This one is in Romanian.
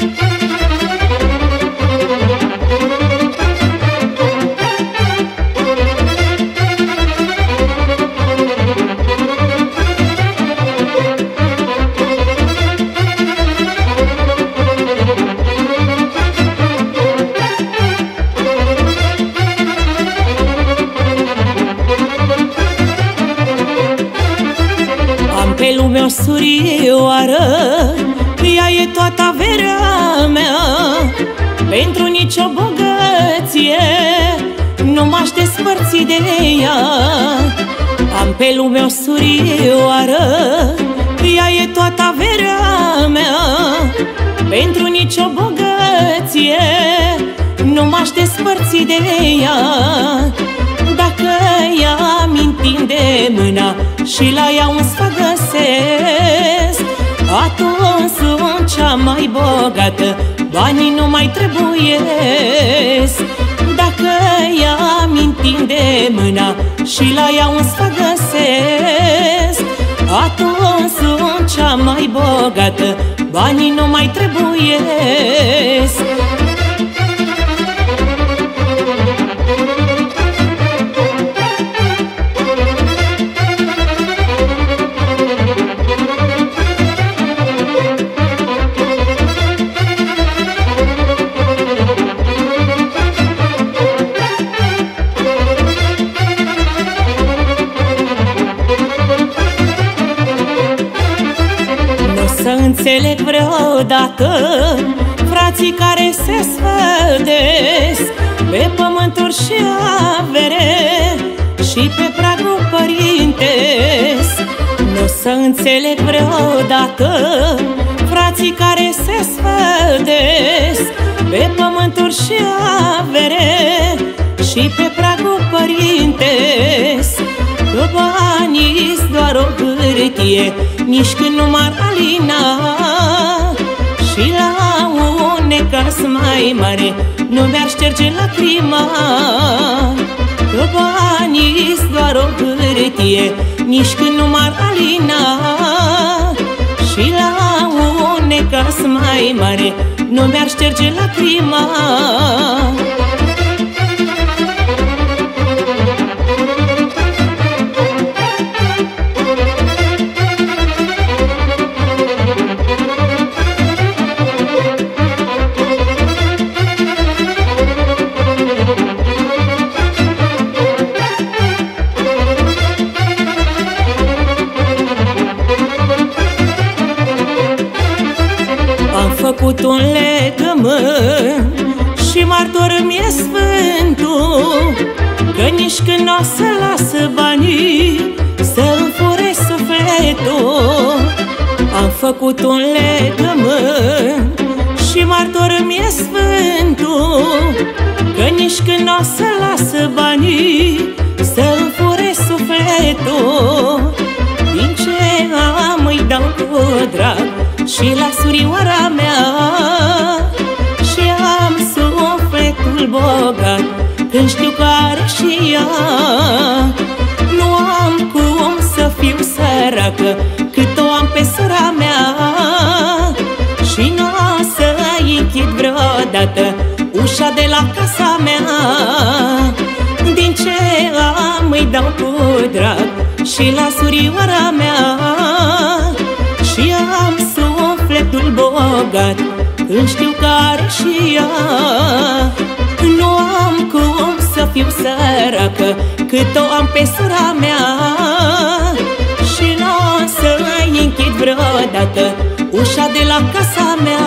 Pe lume o surioară, ea e toată averea mea. Pentru nicio bogăție nu m-aș despărți de ea. Am pe lume o surioară, ea e toată averea mea. Pentru nicio bogăție nu m-aș despărți de ea. Dacă ea mi întinde mâna și la ea un sfat găsesc, atunci sunt cea mai bogată, banii nu mai trebuiesc. Dacă ea mi întinde mâna și la ea un sfat găsesc, atunci sunt cea mai bogată, banii nu mai trebuiesc. Să înțeleg vreodată frații care se sfădesc pe pământuri și avere și pe pragul părintesc. Nu să înțeleg vreodată frații care se sfădesc pe pământuri și avere și pe pragul părintesc. Că banii-s doar o hârtie, nici când nu m-ar alina, și la un necaz mai mare nu mi-ar șterge lacrima. Că banii-s doar o hârtie, nici când nu m-ar alina, și la un necaz mai mare nu mi-ar șterge lacrima. Făcut un legământ și martor mi-e Sfântul, că nici când n-o să lasă banii să-mi fure sufletul. Am făcut un legământ și martor mi-e Sfântul, că nici când n-o să lasă banii să-mi fure sufletul. Din ce am îi dau cu drag și la surioara mea, și am sufletul bogat când știu că are și ea. Nu am cum să fiu săracă cât o am pe sora mea, și nu o să-i închid vreodată ușa de la casa mea. Din ce am îi dau cu drag și la surioara mea, și am sufletul bogat când știu că are și ea. Nu am cum să fiu săracă cât o am pe sora mea, și nu o să-i închid vreodată ușa de la casa mea.